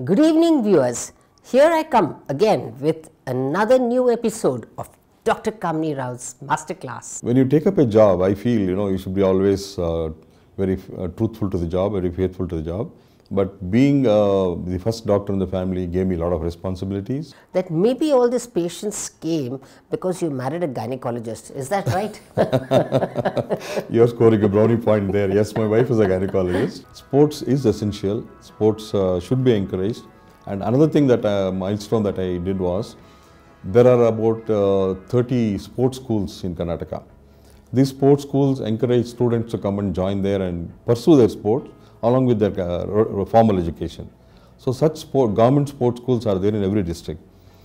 Good evening, viewers. Here I come again with another new episode of Dr. Kamini Rao's Masterclass. When you take up a job, I feel you should be always very truthful to the job, very faithful to the job. But being the first doctor in the family gave me a lot of responsibilities. That maybe all these patients came because you married a gynecologist. Is that right? You're scoring a brownie point there. Yes, my wife is a gynecologist. Sports is essential. Sports should be encouraged. And another thing that milestone that I did was, there are about 30 sports schools in Karnataka. These sports schools encourage students to come and join there and pursue their sport along with their formal education. So such government sports schools are there in every district.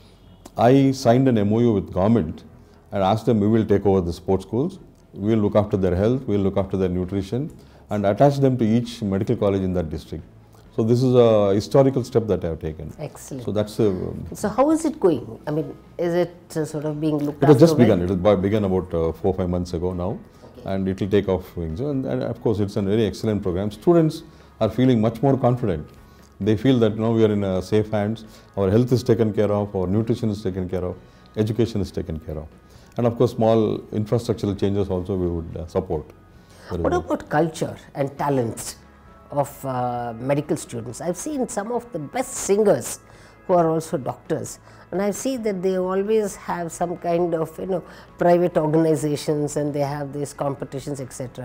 I signed an MOU with government and asked them, we will take over the sports schools, we will look after their health, we will look after their nutrition and attach them to each medical college in that district. So this is a historical step that I have taken. Excellent. So that's So how is it going? I mean, is it sort of being looked after? It has just begun. It began about 4 or 5 months ago now. And it will take off wings. And of course, it's a very excellent program. Students are feeling much more confident. They feel that now we are in safe hands. Our health is taken care of, our nutrition is taken care of, education is taken care of. And of course, small infrastructural changes also we would support. What about culture and talents of medical students? I've seen some of the best singers who are also doctors, and I see that they always have some kind of private organizations and they have these competitions, etc.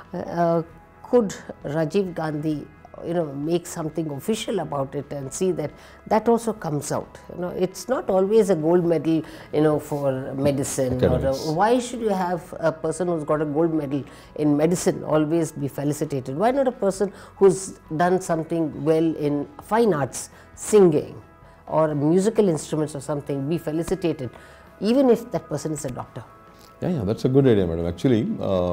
Could Rajiv Gandhi make something official about it and see that that also comes out? It's not always a gold medal for medicine. Or why should you have a person who's got a gold medal in medicine always be felicitated? Why not a person who's done something well in fine arts, singing or musical instruments or something, be felicitated even if that person is a doctor? Yeah, that's a good idea, madam. Actually,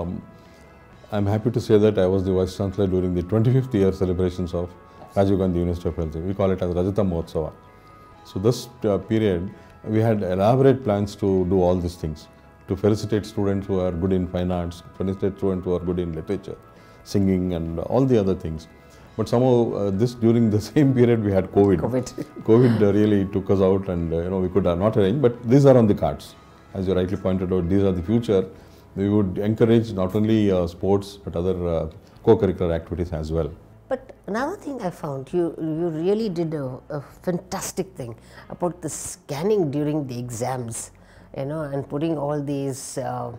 I'm happy to say that I was the Vice Chancellor during the 25th year celebrations of Rajiv Gandhi University of Health. We call it as Rajata Mahotsava. So this period, we had elaborate plans to do all these things, to felicitate students who are good in fine arts, felicitate students who are good in literature, singing and all the other things. But somehow during the same period we had COVID. COVID really took us out and we could not arrange, but these are on the cards. As you rightly pointed out, these are the future. We would encourage not only sports but other co-curricular activities as well. But another thing I found, you really did a fantastic thing about the scanning during the exams, and putting all these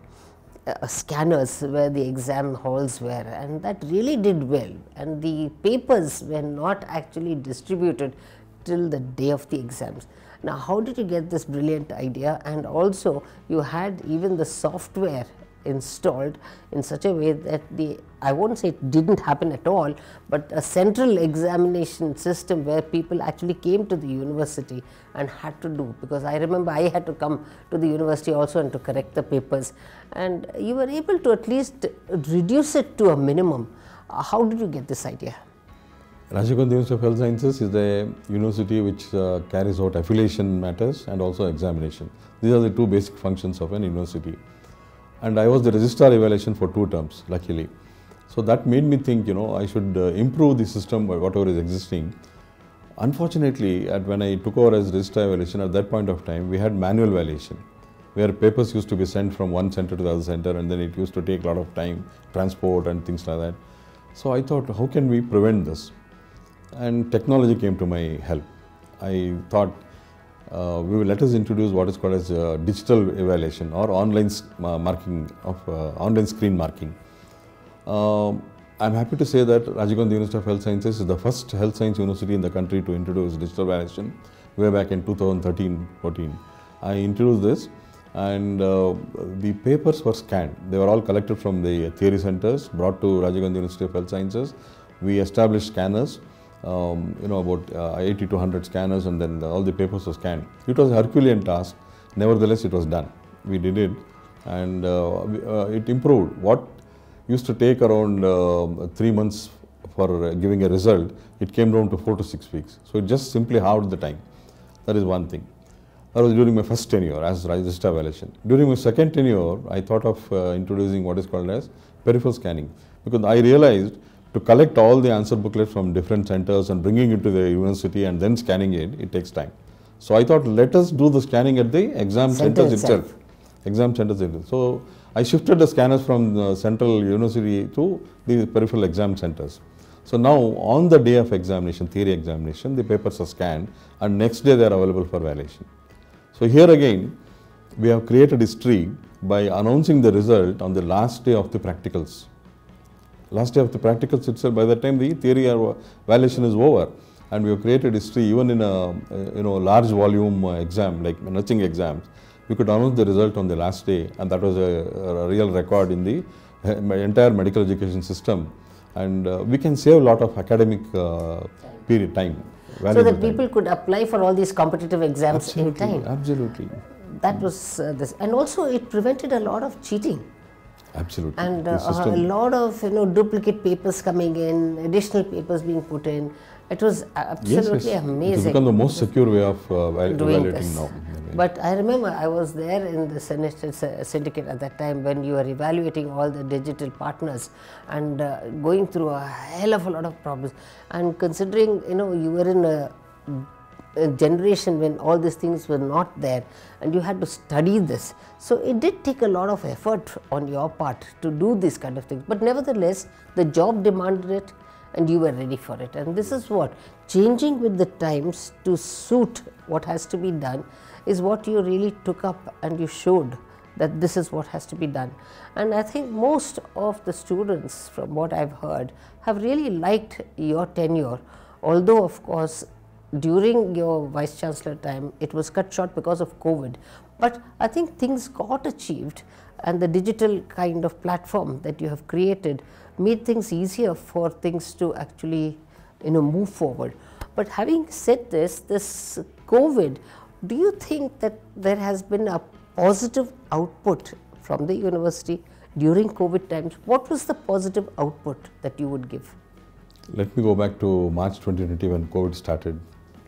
scanners where the exam halls were, and that really did well. And the papers were not actually distributed till the day of the exams. Now, how did you get this brilliant idea? And also, you had even the software installed in such a way that I won't say it didn't happen at all, but a central examination system where people actually came to the university and had to do, because I remember I had to come to the university also and to correct the papers, and you were able to at least reduce it to a minimum. How did you get this idea? Rajiv Gandhi University of Health Sciences is a university which carries out affiliation matters and also examination. These are the two basic functions of an university. And I was the registrar evaluation for 2 terms, luckily. So that made me think, I should improve the system by whatever is existing. Unfortunately, when I took over as registrar evaluation, at that point of time, we had manual evaluation, where papers used to be sent from one center to the other center, and then it used to take a lot of time, transport and things like that. So I thought, how can we prevent this? And technology came to my help. I thought, let us introduce what is called as digital evaluation or online marking of online screen marking. I'm happy to say that Rajiv Gandhi University of Health Sciences is the first health science university in the country to introduce digital evaluation way back in 2013-14. I introduced this, and the papers were scanned. They were all collected from the theory centers, brought to Rajiv Gandhi University of Health Sciences. We established scanners. About 80 to 100 scanners, and then all the papers were scanned. It was a Herculean task. Nevertheless, it was done. We did it, and it improved. What used to take around 3 months for giving a result, it came down to 4 to 6 weeks. So it just simply halved the time. That is one thing. That was during my first tenure as registrar evaluation. During my second tenure, I thought of introducing what is called as peripheral scanning, because I realized To collect all the answer booklets from different centers and bringing it to the university and then scanning it, it takes time. So I thought, let us do the scanning at the exam centers itself. Exam centers itself. So I shifted the scanners from the central university to the peripheral exam centers. So now on the day of examination, theory examination, the papers are scanned and next day they are available for validation. So here again, we have created history by announcing the result on the last day of the practicals. Last day of the practicals itself, by the time the theory or validation is over, and we have created history even in a large volume exam like nursing exams, we could announce the result on the last day, and that was a real record in the entire medical education system, and we can save a lot of academic period time. So that people could apply for all these competitive exams in time. Absolutely. That was this, and also it prevented a lot of cheating. Absolutely. And a lot of duplicate papers coming in, additional papers being put in. It was absolutely amazing. It's become the most secure way of evaluating now. But I remember I was there in the syndicate at that time when you were evaluating all the digital partners and going through a hell of a lot of problems. And considering you were in a generation when all these things were not there and you had to study this, so it did take a lot of effort on your part to do this kind of things, but nevertheless the job demanded it and you were ready for it. And this is what changing with the times to suit what has to be done is what you really took up, and you showed that this is what has to be done. And I think most of the students, from what I've heard, have really liked your tenure, although of course during your Vice Chancellor time, it was cut short because of COVID. But I think things got achieved, and the digital kind of platform that you have created made things easier for things to actually move forward. But having said this COVID, do you think that there has been a positive output from the university during COVID times? What was the positive output that you would give? Let me go back to March 2020 when COVID started.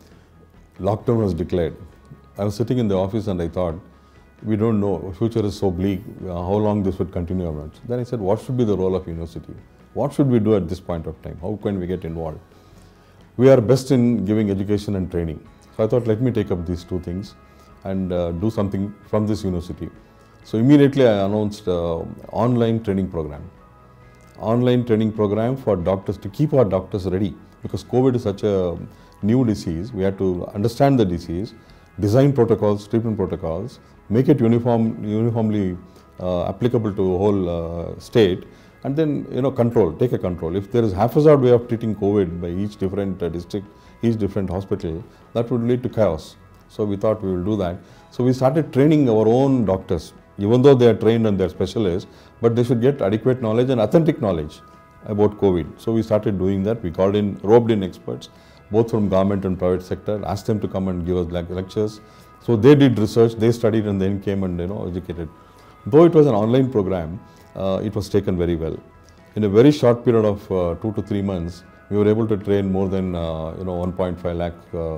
Lockdown was declared. I was sitting in the office and I thought, we don't know, future is so bleak, how long this would continue or not. Then I said, what should be the role of university? What should we do at this point of time? How can we get involved? We are best in giving education and training. So I thought, let me take up these two things and do something from this university. So immediately I announced online training program. Online training program for doctors, to keep our doctors ready, because COVID is such a new disease. We had to understand the disease, design protocols, treatment protocols, make it uniformly applicable to a whole state, and then take a control. If there is haphazard way of treating COVID by each different district, each different hospital, that would lead to chaos. So we thought we will do that. So we started training our own doctors, even though they are trained and they are specialists, but they should get adequate knowledge and authentic knowledge about COVID. So we started doing that. We roped in experts, both from government and private sector, asked them to come and give us lectures. So they did research, they studied and then came and educated. Though it was an online program, it was taken very well. In a very short period of 2 to 3 months, we were able to train more than 1.5 lakh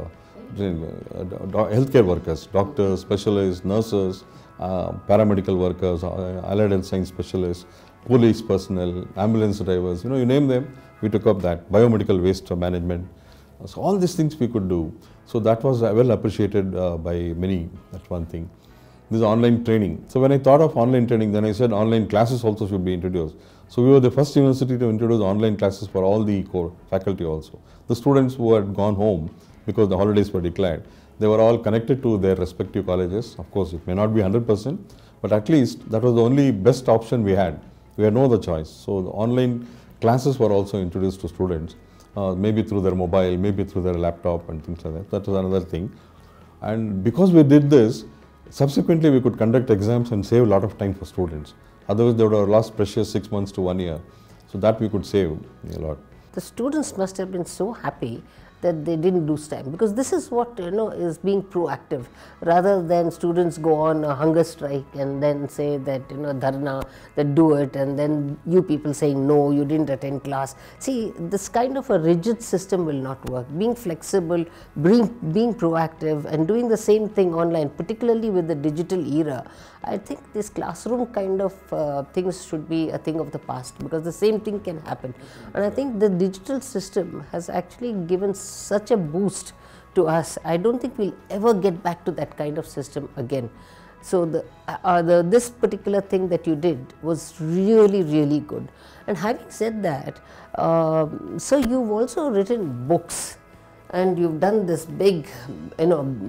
healthcare workers, doctors, specialists, nurses, paramedical workers, allied health science specialists, police personnel, ambulance drivers, you name them, we took up that, biomedical waste management. So all these things we could do. So that was well appreciated by many, that's one thing. This is online training. So when I thought of online training, then I said online classes also should be introduced. So we were the first university to introduce online classes for all the core faculty also. The students who had gone home because the holidays were declared, they were all connected to their respective colleges. Of course, it may not be 100%, but at least that was the only best option we had. We had no other choice. So the online classes were also introduced to students, maybe through their mobile, maybe through their laptop and things like that. That was another thing. And because we did this, subsequently we could conduct exams and save a lot of time for students. Otherwise, they would have lost precious 6 months to 1 year. So that we could save a lot. The students must have been so happy that they didn't lose time, because this is what is being proactive, rather than students go on a hunger strike and then say that dharna, that do it, and then you people saying no, you didn't attend class. See, this kind of a rigid system will not work. Being flexible, being proactive, and doing the same thing online, particularly with the digital era, I think this classroom kind of things should be a thing of the past, because the same thing can happen. And I think the digital system has actually given such a boost to us. I don't think we'll ever get back to that kind of system again. So this particular thing that you did was really, really good. And having said that, so you've also written books, and you've done this big, big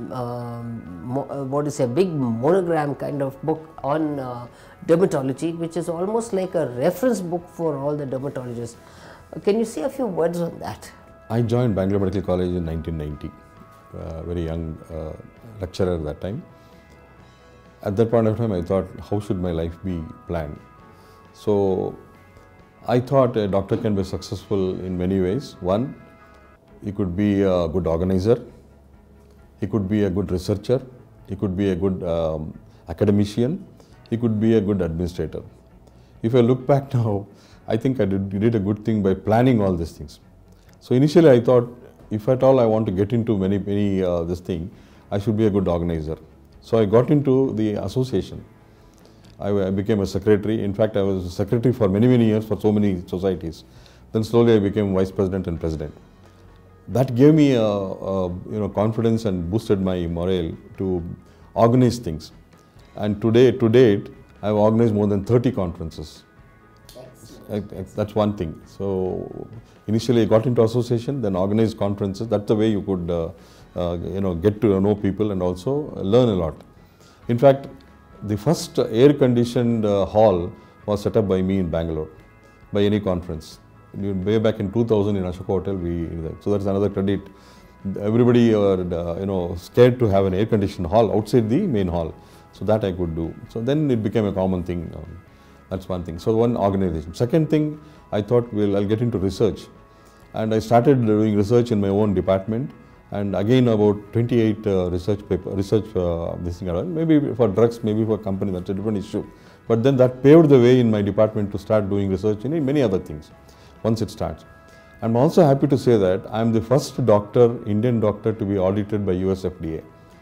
monogram kind of book on dermatology, which is almost like a reference book for all the dermatologists. Can you say a few words on that? I joined Bangalore Medical College in 1990, very young lecturer at that time. At that point of time, I thought, how should my life be planned? So I thought a doctor can be successful in many ways. One, he could be a good organizer, he could be a good researcher, he could be a good academician, he could be a good administrator. If I look back now, I think I did a good thing by planning all these things. So initially I thought, if at all I want to get into many this thing, I should be a good organizer. So I got into the association. I became a secretary. In fact, I was a secretary for many years for so many societies. Then slowly I became vice president and president. That gave me confidence and boosted my morale to organize things. And to date, I have organized more than 30 conferences. That's one thing. So initially I got into association, then organized conferences. That's the way you could get to know people and also learn a lot. In fact, the first air-conditioned hall was set up by me in Bangalore, by any conference. Way back in 2000 in Ashoka Hotel, so that's another credit. Everybody scared to have an air-conditioned hall outside the main hall. So that I could do. So then it became a common thing. That's one thing. So one organization. Second thing, I thought, well, I'll get into research. And I started doing research in my own department. And again, about 28 this thing around. Maybe for drugs, maybe for company, that's a different issue. But then that paved the way in my department to start doing research in many other things, once it starts. I'm also happy to say that I'm the first Indian doctor to be audited by US FDA.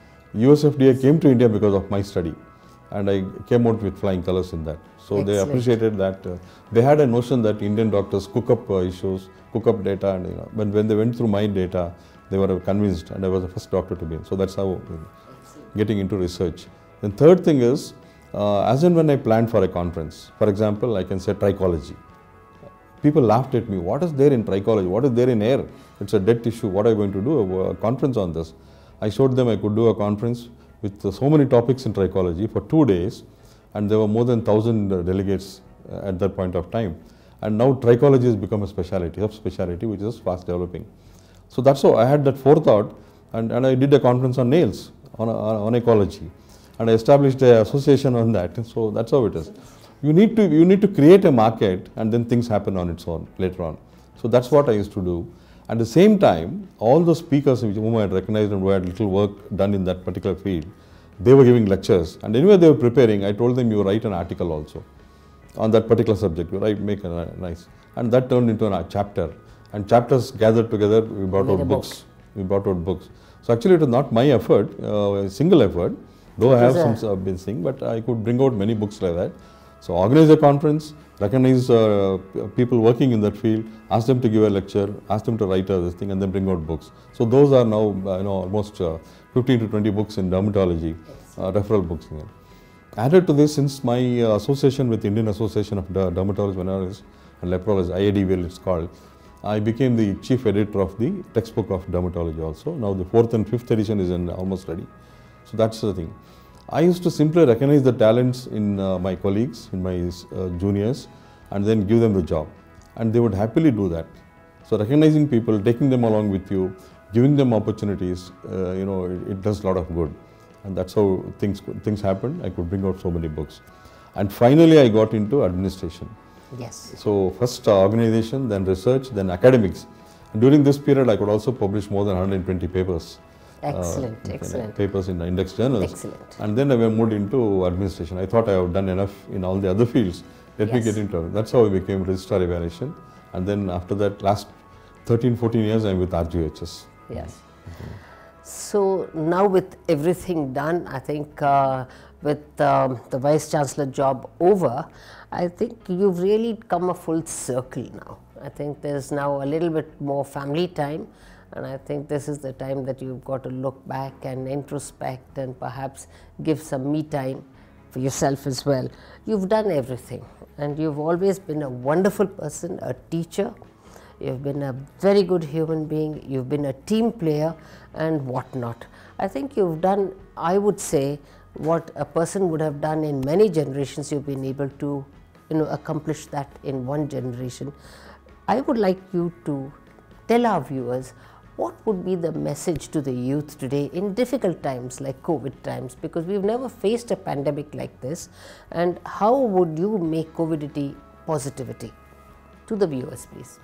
US FDA came to India because of my study, and I came out with flying colors in that. So Excellent. They appreciated that. They had a notion that Indian doctors cook up issues, cook up data, and but when they went through my data, they were convinced, and I was the first doctor to be in. So that's how getting into research. Then third thing is, as and when I planned for a conference, for example, I can say trichology. People laughed at me. What is there in trichology? What is there in air? It's a dead tissue. What are you going to do? A conference on this? I showed them I could do a conference with so many topics in trichology for 2 days, and there were more than 1,000 delegates at that point of time. And now trichology has become a specialty, subspecialty, which is fast developing. So that's how I had that forethought, and I did a conference on nails, on ecology, and I established an association on that. So that's how it is. You need to create a market, and then things happen on its own later on. So that's what I used to do. At the same time, all the speakers whom I had recognized and who had little work done in that particular field, they were giving lectures, and anyway they were preparing. I told them, you write an article also on that particular subject. You write, make a nice, and that turned into a chapter. And chapters gathered together. We brought out books. We brought out books. So actually, it was not my effort, single effort. Though I have some been thing, but I could bring out many books like that. So organize a conference, recognize people working in that field, ask them to give a lecture, ask them to write this thing, and then bring out books. So those are now almost 15 to 20 books in dermatology, referral books. Added to this, since my association with Indian Association of Dermatology, Venereologists and Leprologists, IADVL it's called, I became the chief editor of the textbook of dermatology also. Now the 4th and 5th edition is almost ready. So that's the thing. I used to simply recognize the talents in my colleagues, in my juniors, and then give them the job. And they would happily do that. So recognizing people, taking them along with you, giving them opportunities, it does a lot of good. And that's how things happened. I could bring out so many books. And finally, I got into administration. Yes. So first organization, then research, then academics. During this period, I could also publish more than 120 papers. Excellent, excellent. Papers in the index journals. Excellent. And then I moved into administration. I thought I have done enough in all the other fields. Let me get into it. That's how I became registrar evaluation. And then after that, last 13, 14 years, I'm with RGHS. Yes. So now with everything done, I think with the Vice Chancellor job over, I think you've really come a full circle now. I think there's now a little bit more family time, and I think this is the time that you've got to look back and introspect and perhaps give some me time for yourself as well. You've done everything, and you've always been a wonderful person, a teacher. You've been a very good human being, you've been a team player and whatnot. I think you've done, I would say, what a person would have done in many generations. You've been able to, accomplish that in one generation. I would like you to tell our viewers what would be the message to the youth today in difficult times like COVID times, because we've never faced a pandemic like this, and how would you make COVIDity positivity? To the viewers, please.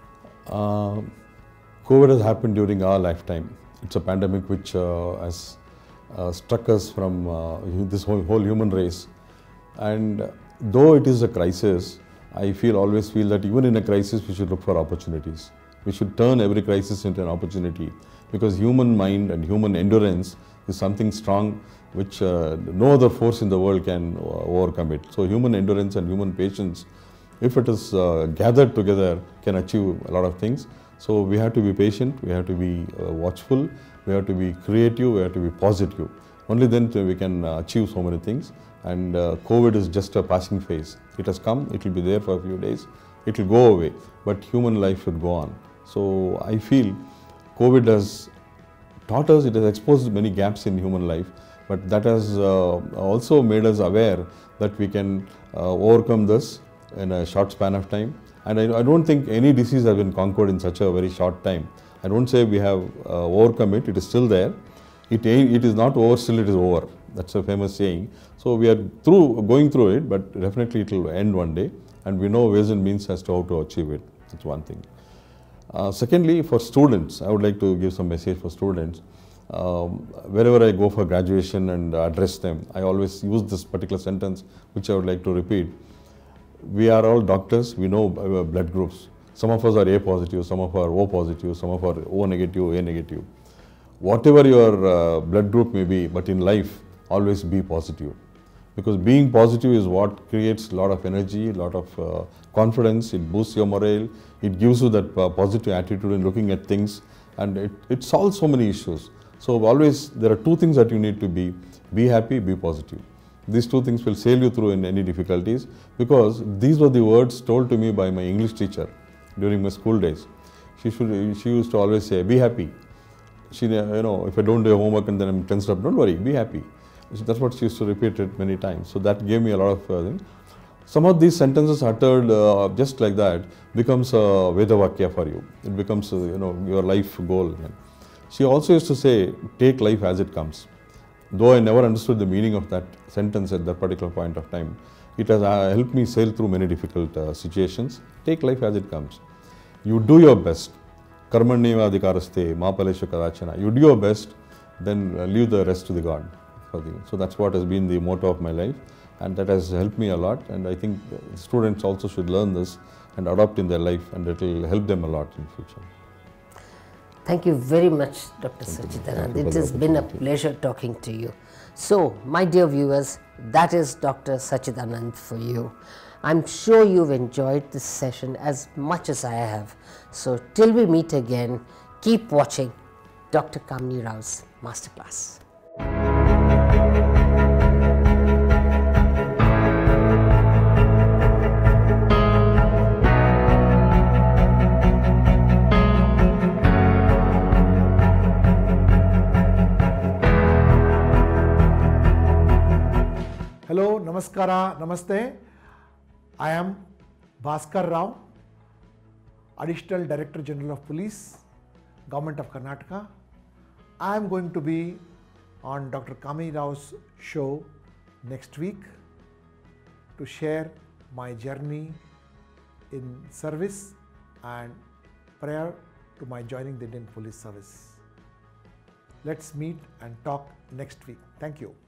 COVID has happened during our lifetime. It's a pandemic which has struck us from this whole human race. And though it is a crisis, I always feel that even in a crisis, we should look for opportunities. We should turn every crisis into an opportunity, because human mind and human endurance is something strong which no other force in the world can overcome it. So human endurance and human patience, if it is gathered together, can achieve a lot of things. So we have to be patient, we have to be watchful, we have to be creative, we have to be positive. Only then we can achieve so many things. And COVID is just a passing phase. It has come, it will be there for a few days, it will go away, but human life should go on. So I feel COVID has taught us, it has exposed many gaps in human life, but that has also made us aware that we can overcome this in a short span of time. And I don't think any disease has been conquered in such a very short time. I don't say we have overcome it, it is still there. It is not over, still it is over. That's a famous saying. So we are going through it, but definitely it will end one day. And we know ways and means as to how to achieve it. That's one thing. Secondly, for students, I would like to give some message for students. Wherever I go for graduation and address them, I always use this particular sentence, which I would like to repeat. We are all doctors, we know blood groups. Some of us are A positive, some of us are O positive, some of us are O negative, A negative. Whatever your blood group may be, but in life, always be positive. Because being positive is what creates a lot of energy, a lot of confidence, it boosts your morale, it gives you that positive attitude in looking at things, and it solves so many issues. So always, there are two things that you need to be happy, be positive. These two things will sail you through in any difficulties, because these were the words told to me by my English teacher during my school days. She used to always say, be happy. She, if I don't do homework and then I'm tensed up, don't worry, be happy. So that's what she used to repeat it many times. So that gave me a lot of things. Some of these sentences uttered just like that becomes a Vedavakya for you. It becomes your life goal. She also used to say, take life as it comes. Though I never understood the meaning of that sentence at that particular point of time, it has helped me sail through many difficult situations. Take life as it comes. You do your best. Karmanyeva adhikaraste, ma paleshu kadachana. You do your best, then leave the rest to the God. So that's what has been the motto of my life, and that has helped me a lot. And I think students also should learn this and adopt in their life, and it will help them a lot in the future. Thank you very much, Dr. Sachidanand. It has been a pleasure talking to you. So, my dear viewers, that is Dr. Sachidanand for you. I'm sure you've enjoyed this session as much as I have. So, till we meet again, keep watching Dr. Kamini Rao's Masterclass. Hello, Namaskara, Namaste. I am Bhaskar Rao, Additional Director General of Police, Government of Karnataka. I am going to be on Dr. Kamini Rao's show next week to share my journey in service and prayer to my joining the Indian Police Service. Let's meet and talk next week. Thank you.